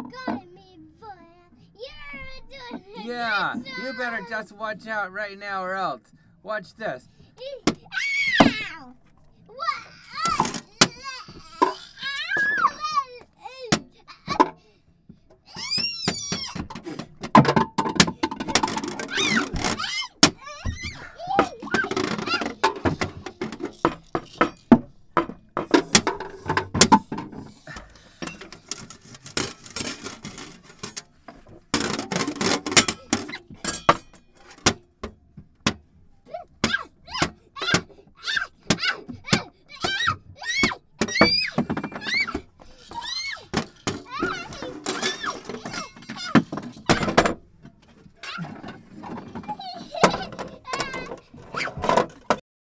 got me, boy. You're doing Yeah, you better just watch out right now or else. Watch this.